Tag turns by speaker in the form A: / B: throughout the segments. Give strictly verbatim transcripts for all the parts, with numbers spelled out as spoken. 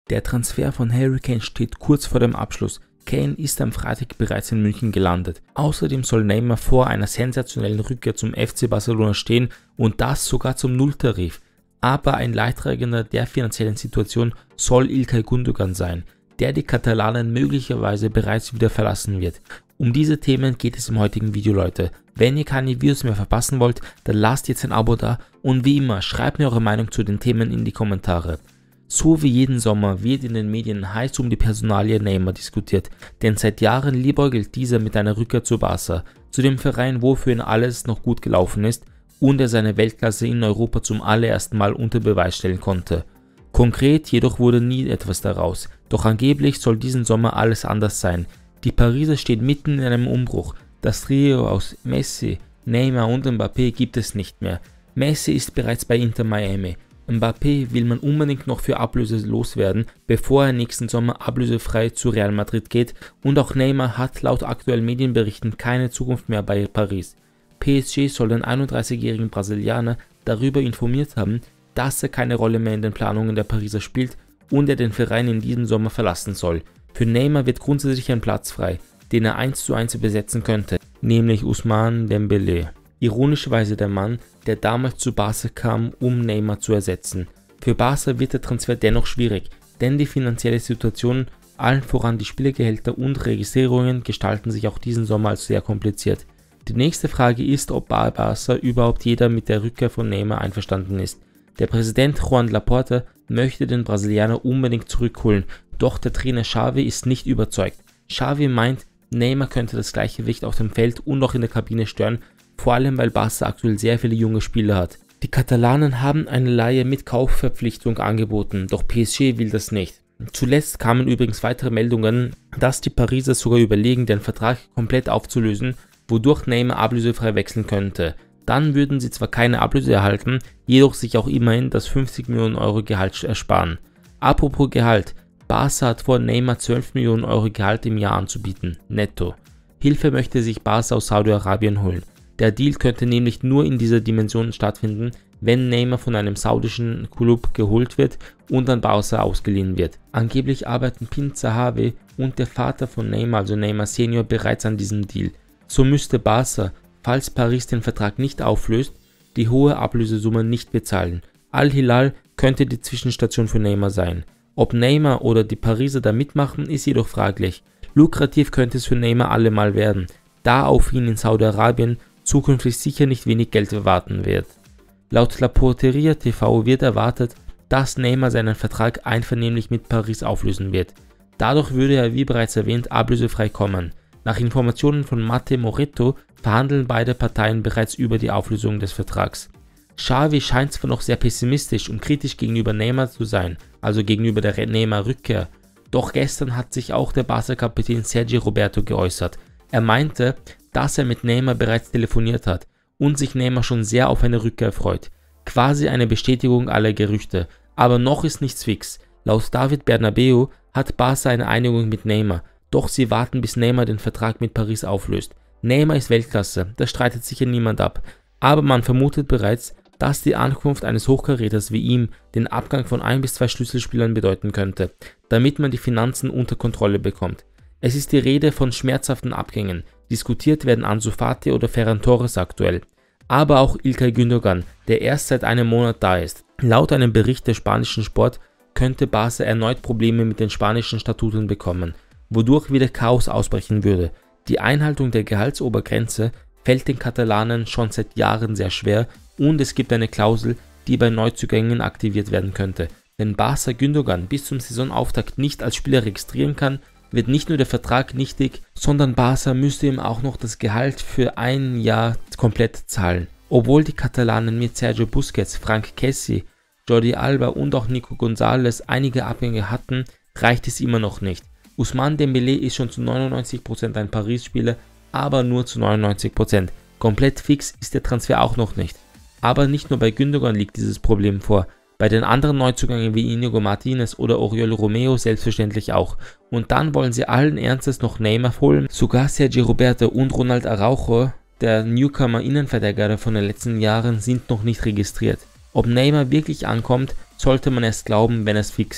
A: Der Transfer von Harry Kane steht kurz vor dem Abschluss. Kane ist am Freitag bereits in München gelandet. Außerdem soll Neymar vor einer sensationellen Rückkehr zum F C Barcelona stehen und das sogar zum Nulltarif. Aber ein Leidtragender der finanziellen Situation soll İlkay Gündoğan sein, der die Katalanen möglicherweise bereits wieder verlassen wird. Um diese Themen geht es im heutigen Video, Leute. Wenn ihr keine Videos mehr verpassen wollt, dann lasst jetzt ein Abo da und wie immer, schreibt mir eure Meinung zu den Themen in die Kommentare. So wie jeden Sommer wird in den Medien heiß um die Personalie Neymar diskutiert, denn seit Jahren liebäugelt dieser mit einer Rückkehr zu Barca, zu dem Verein, wo für ihn alles noch gut gelaufen ist und er seine Weltklasse in Europa zum allerersten Mal unter Beweis stellen konnte. Konkret jedoch wurde nie etwas daraus, doch angeblich soll diesen Sommer alles anders sein. Die Pariser stehen mitten in einem Umbruch. Das Trio aus Messi, Neymar und Mbappé gibt es nicht mehr. Messi ist bereits bei Inter Miami. Mbappé will man unbedingt noch für Ablöse loswerden, bevor er nächsten Sommer ablösefrei zu Real Madrid geht, und auch Neymar hat laut aktuellen Medienberichten keine Zukunft mehr bei Paris. P S G soll den einunddreißigjährigen Brasilianer darüber informiert haben, dass er keine Rolle mehr in den Planungen der Pariser spielt und er den Verein in diesem Sommer verlassen soll. Für Neymar wird grundsätzlich ein Platz frei, den er eins zu eins besetzen könnte, nämlich Ousmane Dembélé. Ironischerweise der Mann, der damals zu Barca kam, um Neymar zu ersetzen. Für Barca wird der Transfer dennoch schwierig, denn die finanzielle Situation, allen voran die Spielergehälter und Registrierungen, gestalten sich auch diesen Sommer als sehr kompliziert. Die nächste Frage ist, ob bei Barca überhaupt jeder mit der Rückkehr von Neymar einverstanden ist. Der Präsident Joan Laporta möchte den Brasilianer unbedingt zurückholen, doch der Trainer Xavi ist nicht überzeugt. Xavi meint, Neymar könnte das Gleichgewicht auf dem Feld und auch in der Kabine stören, vor allem weil Barca aktuell sehr viele junge Spieler hat. Die Katalanen haben eine Leihe mit Kaufverpflichtung angeboten, doch P S G will das nicht. Zuletzt kamen übrigens weitere Meldungen, dass die Pariser sogar überlegen, den Vertrag komplett aufzulösen, wodurch Neymar ablösefrei wechseln könnte. Dann würden sie zwar keine Ablöse erhalten, jedoch sich auch immerhin das fünfzig Millionen Euro Gehalt ersparen. Apropos Gehalt, Barca hat vor, Neymar zwölf Millionen Euro Gehalt im Jahr anzubieten, netto. Hilfe möchte sich Barca aus Saudi-Arabien holen. Der Deal könnte nämlich nur in dieser Dimension stattfinden, wenn Neymar von einem saudischen Club geholt wird und an Barca ausgeliehen wird. Angeblich arbeiten Pin Zahavi und der Vater von Neymar, also Neymar Senior, bereits an diesem Deal. So müsste Barca, falls Paris den Vertrag nicht auflöst, die hohe Ablösesumme nicht bezahlen. Al-Hilal könnte die Zwischenstation für Neymar sein. Ob Neymar oder die Pariser da mitmachen, ist jedoch fraglich. Lukrativ könnte es für Neymar allemal werden, da auf ihn in Saudi-Arabien zukünftig sicher nicht wenig Geld erwarten wird. Laut La Porteria T V wird erwartet, dass Neymar seinen Vertrag einvernehmlich mit Paris auflösen wird. Dadurch würde er, wie bereits erwähnt, ablösefrei kommen. Nach Informationen von Mate Moretto verhandeln beide Parteien bereits über die Auflösung des Vertrags. Xavi scheint zwar noch sehr pessimistisch und kritisch gegenüber Neymar zu sein, also gegenüber der Neymar-Rückkehr, doch gestern hat sich auch der Barca-Kapitän Sergi Roberto geäußert. Er meinte, dass er mit Neymar bereits telefoniert hat und sich Neymar schon sehr auf eine Rückkehr freut. Quasi eine Bestätigung aller Gerüchte, aber noch ist nichts fix. Laut David Bernabeu hat Barca eine Einigung mit Neymar, doch sie warten, bis Neymar den Vertrag mit Paris auflöst. Neymar ist Weltklasse, das streitet sicher niemand ab, aber man vermutet bereits, dass die Ankunft eines Hochkaräters wie ihm den Abgang von ein bis zwei Schlüsselspielern bedeuten könnte, damit man die Finanzen unter Kontrolle bekommt. Es ist die Rede von schmerzhaften Abgängen, diskutiert werden Ansu Fati oder Ferran Torres aktuell, aber auch İlkay Gündoğan, der erst seit einem Monat da ist. Laut einem Bericht der spanischen Sport könnte Barca erneut Probleme mit den spanischen Statuten bekommen, wodurch wieder Chaos ausbrechen würde. Die Einhaltung der Gehaltsobergrenze fällt den Katalanen schon seit Jahren sehr schwer und es gibt eine Klausel, die bei Neuzugängen aktiviert werden könnte. Wenn Barca Gündoğan bis zum Saisonauftakt nicht als Spieler registrieren kann, wird nicht nur der Vertrag nichtig, sondern Barca müsste ihm auch noch das Gehalt für ein Jahr komplett zahlen. Obwohl die Katalanen mit Sergio Busquets, Franck Kessie, Jordi Alba und auch Nico González einige Abgänge hatten, reicht es immer noch nicht. Ousmane Dembélé ist schon zu neunundneunzig Prozent ein Paris-Spieler, aber nur zu neunundneunzig Prozent. Komplett fix ist der Transfer auch noch nicht. Aber nicht nur bei Gündoğan liegt dieses Problem vor. Bei den anderen Neuzugängen wie Inigo Martinez oder Oriol Romeo selbstverständlich auch. Und dann wollen sie allen Ernstes noch Neymar holen. Sogar Sergi Roberto und Ronald Araujo, der Newcomer Innenverteidiger von den letzten Jahren, sind noch nicht registriert. Ob Neymar wirklich ankommt, sollte man erst glauben, wenn es fix ist.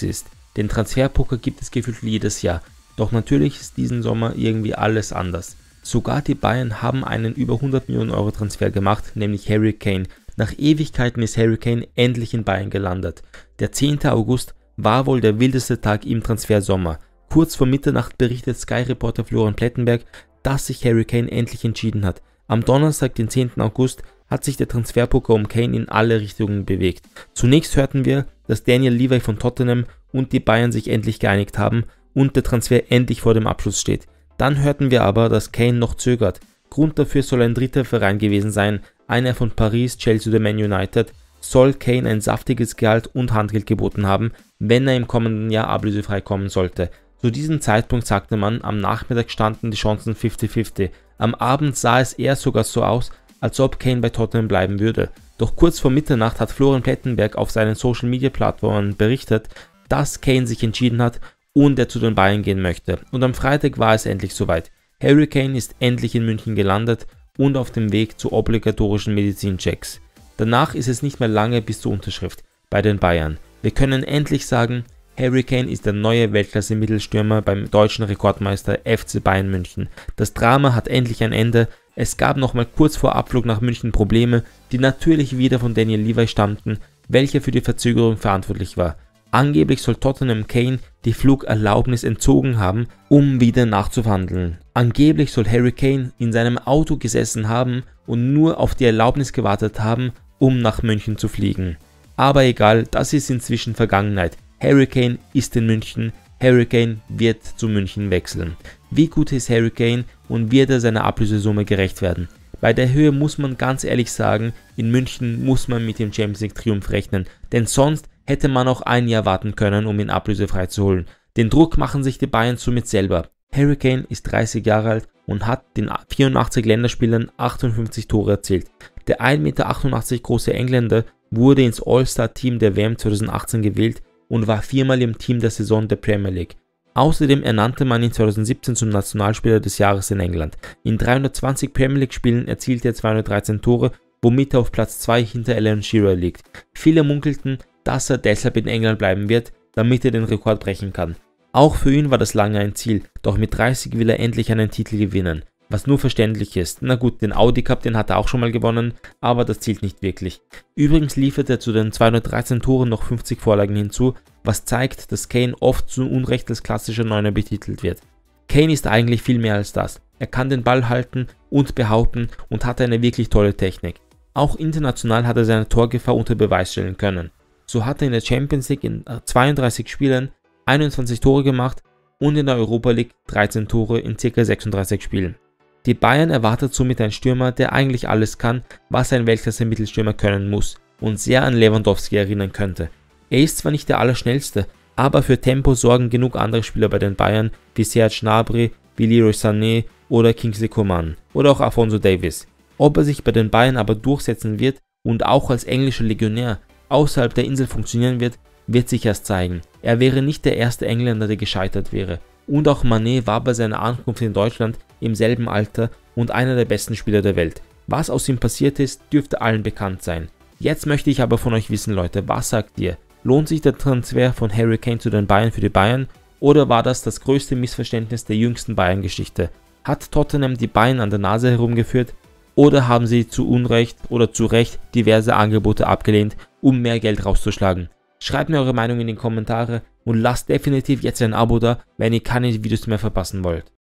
A: Den Transferpoker gibt es gefühlt jedes Jahr, doch natürlich ist diesen Sommer irgendwie alles anders. Sogar die Bayern haben einen über hundert Millionen Euro Transfer gemacht, nämlich Harry Kane. Nach Ewigkeiten ist Harry Kane endlich in Bayern gelandet. Der zehnte August war wohl der wildeste Tag im Transfersommer. Kurz vor Mitternacht berichtet Sky-Reporter Florian Plettenberg, dass sich Harry Kane endlich entschieden hat. Am Donnerstag, den zehnten August, hat sich der Transferpoker um Kane in alle Richtungen bewegt. Zunächst hörten wir, dass Daniel Levy von Tottenham und die Bayern sich endlich geeinigt haben und der Transfer endlich vor dem Abschluss steht. Dann hörten wir aber, dass Kane noch zögert. Grund dafür soll ein dritter Verein gewesen sein, einer von Paris, Chelsea oder Man United, soll Kane ein saftiges Gehalt und Handgeld geboten haben, wenn er im kommenden Jahr ablösefrei kommen sollte. Zu diesem Zeitpunkt sagte man, am Nachmittag standen die Chancen fünfzig fünfzig. Am Abend sah es eher sogar so aus, als ob Kane bei Tottenham bleiben würde. Doch kurz vor Mitternacht hat Florian Plettenberg auf seinen Social Media Plattformen berichtet, dass Kane sich entschieden hat und er zu den Bayern gehen möchte. Und am Freitag war es endlich soweit. Harry Kane ist endlich in München gelandet und auf dem Weg zu obligatorischen Medizinchecks. Danach ist es nicht mehr lange bis zur Unterschrift bei den Bayern. Wir können endlich sagen, Harry Kane ist der neue Weltklasse-Mittelstürmer beim deutschen Rekordmeister F C Bayern München. Das Drama hat endlich ein Ende. Es gab nochmal kurz vor Abflug nach München Probleme, die natürlich wieder von Daniel Levy stammten, welcher für die Verzögerung verantwortlich war. Angeblich soll Tottenham Kane die Flugerlaubnis entzogen haben, um wieder nachzuverhandeln. Angeblich soll Harry Kane in seinem Auto gesessen haben und nur auf die Erlaubnis gewartet haben, um nach München zu fliegen. Aber egal, das ist inzwischen Vergangenheit. Harry Kane ist in München, Harry Kane wird zu München wechseln. Wie gut ist Harry Kane und wird er seiner Ablösesumme gerecht werden? Bei der Höhe muss man ganz ehrlich sagen, in München muss man mit dem Champions League Triumph rechnen, denn sonst hätte man auch ein Jahr warten können, um ihn ablösefrei zu holen. Den Druck machen sich die Bayern somit selber. Harry Kane ist dreißig Jahre alt und hat den vierundachtzig Länderspielern achtundfünfzig Tore erzielt. Der ein Meter achtundachtzig große Engländer wurde ins All-Star-Team der W M zweitausendachtzehn gewählt und war viermal im Team der Saison der Premier League. Außerdem ernannte man ihn zweitausendsiebzehn zum Nationalspieler des Jahres in England. In dreihundertzwanzig Premier League Spielen erzielte er zweihundertdreizehn Tore, womit er auf Platz zwei hinter Alan Shearer liegt. Viele munkelten, dass er deshalb in England bleiben wird, damit er den Rekord brechen kann. Auch für ihn war das lange ein Ziel, doch mit dreißig will er endlich einen Titel gewinnen, was nur verständlich ist. Na gut, den Audi Cup, den hat er auch schon mal gewonnen, aber das zählt nicht wirklich. Übrigens liefert er zu den zweihundertdreizehn Toren noch fünfzig Vorlagen hinzu, was zeigt, dass Kane oft zu Unrecht als klassischer Neuner betitelt wird. Kane ist eigentlich viel mehr als das. Er kann den Ball halten und behaupten und hat eine wirklich tolle Technik. Auch international hat er seine Torgefahr unter Beweis stellen können. So hat er in der Champions League in zweiunddreißig Spielen einundzwanzig Tore gemacht und in der Europa League dreizehn Tore in ca. sechsunddreißig Spielen. Die Bayern erwartet somit einen Stürmer, der eigentlich alles kann, was ein Weltklasse-Mittelstürmer können muss und sehr an Lewandowski erinnern könnte. Er ist zwar nicht der Allerschnellste, aber für Tempo sorgen genug andere Spieler bei den Bayern wie Serge Gnabry, wie Leroy Sané oder Kingsley Coman oder auch Alphonso Davies. Ob er sich bei den Bayern aber durchsetzen wird und auch als englischer Legionär außerhalb der Insel funktionieren wird, wird sich erst zeigen. Er wäre nicht der erste Engländer, der gescheitert wäre. Und auch Mané war bei seiner Ankunft in Deutschland im selben Alter und einer der besten Spieler der Welt. Was aus ihm passiert ist, dürfte allen bekannt sein. Jetzt möchte ich aber von euch wissen, Leute, was sagt ihr? Lohnt sich der Transfer von Harry Kane zu den Bayern für die Bayern oder war das das größte Missverständnis der jüngsten Bayern-Geschichte? Hat Tottenham die Bayern an der Nase herumgeführt oder haben sie zu Unrecht oder zu Recht diverse Angebote abgelehnt, um mehr Geld rauszuschlagen? Schreibt mir eure Meinung in die Kommentare und lasst definitiv jetzt ein Abo da, wenn ihr keine Videos mehr verpassen wollt.